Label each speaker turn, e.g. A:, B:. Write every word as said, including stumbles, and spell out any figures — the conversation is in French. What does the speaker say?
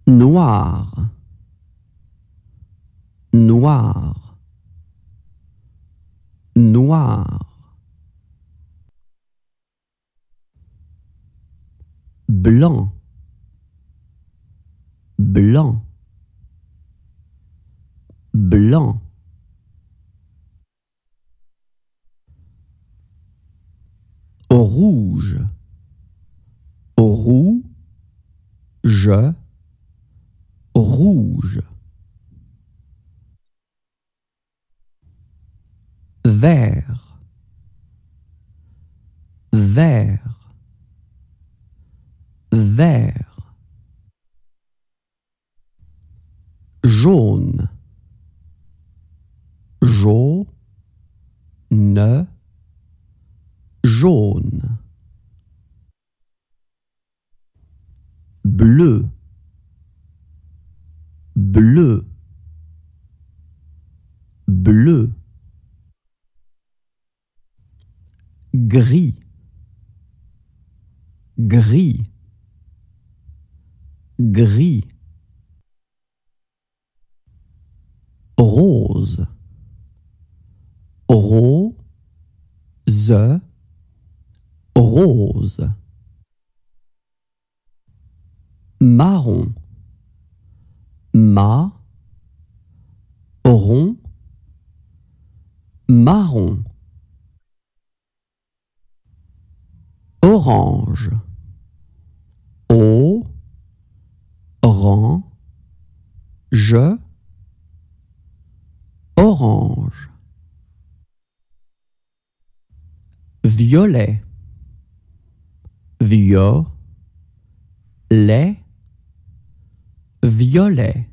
A: Noir, noir, noir. Blanc, blanc, blanc. Rouge, rouge, rouge. Vert, vert, vert. Jaune, jaune, jaune. Bleu, bleu, bleu. Gris, gris, gris. Rose, rose, rose. Marron, ma, rond, marron. Orange, o, ran, je, orange. Violet, violet, violet.